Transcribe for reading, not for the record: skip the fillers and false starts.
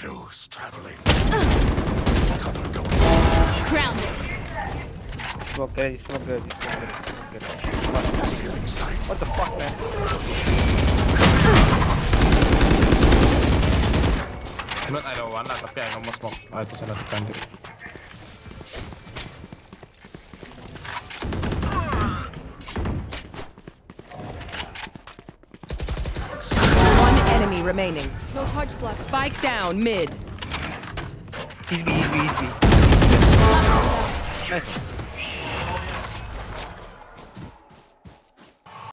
Shadows traveling. Cover going. Grounded. Smoke good, smoke good, smoke good. Stealing sight. What the fuck, man? Not I don't want that, tapi I know more smoke. Ah, itu sana depan dia. One enemy remaining. No charges left. Spike down mid. He's B. Last one down. Nice.